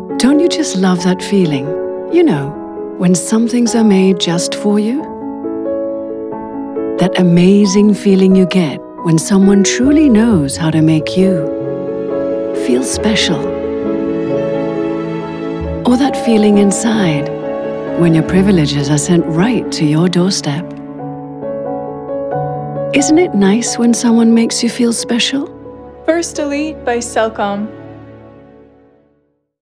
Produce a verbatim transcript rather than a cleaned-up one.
Don't you just love that feeling? You know, when some things are made just for you? That amazing feeling you get when someone truly knows how to make you feel special. Or that feeling inside when your privileges are sent right to your doorstep. Isn't it nice when someone makes you feel special? First Elite by Celcom.